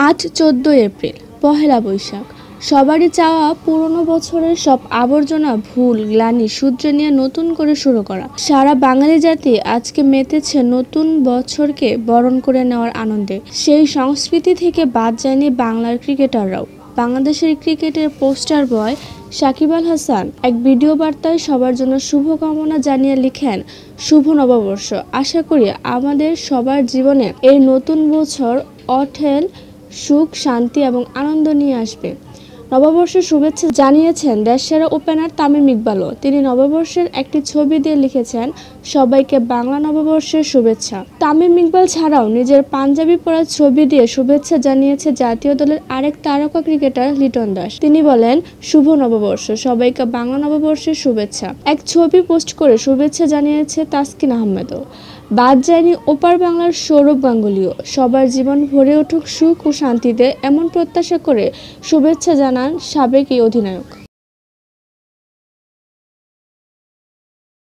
আজ ১৪ এপ্রিল, পহেলা বৈশাখ। সবারই চাওয়া পুরনো বছরের সব আবর্জনা, ভুল, গ্লানি শুধরে নিয়ে নতুন করে শুরু করা। সারা বাঙালি জাতি আজকে মেতেছে নতুন বছরকে বরণ করে নেওয়ার আনন্দে। সেই সংস্কৃতি থেকে বাদ যায়নি বাংলার ক্রিকেটাররাও। বাংলাদেশের ক্রিকেটের পোস্টার বয় সাকিব আল হাসান এক ভিডিও বার্তায় সবার জন্য শুভকামনা জানিয়ে লিখেন, শুভ নববর্ষ। আশা করি আমাদের সবার জীবনে এই নতুন বছর অঢেল সুখ, শান্তি এবং আনন্দ নিয়ে আসবে। নববর্ষের শুভেচ্ছা জানিয়েছেন দেশসেরা ওপেনার তামিম ইকবালও। তিনি নববর্ষের একটি ছবি দিয়ে লিখেছেন, সবাইকে বাংলা নববর্ষের শুভেচ্ছা। তামিম ইকবাল ছাড়াও নিজের পাঞ্জাবি পরা ছবি দিয়ে শুভেচ্ছা জানিয়েছে জাতীয় দলের আরেক তারকা ক্রিকেটার লিটন দাস। তিনি বলেন, শুভ নববর্ষ, সবাইকে বাংলা নববর্ষের শুভেচ্ছা। এক ছবি পোস্ট করে শুভেচ্ছা জানিয়েছে তাসকিন আহমেদও। বাদ যায়নি ওপার বাংলার সৌরভ গাঙ্গুলিও। সবার জীবন ভরে উঠুক সুখ ও শান্তিতে, এমন প্রত্যাশা করে শুভেচ্ছা জানান সাবেক এই অধিনায়ক।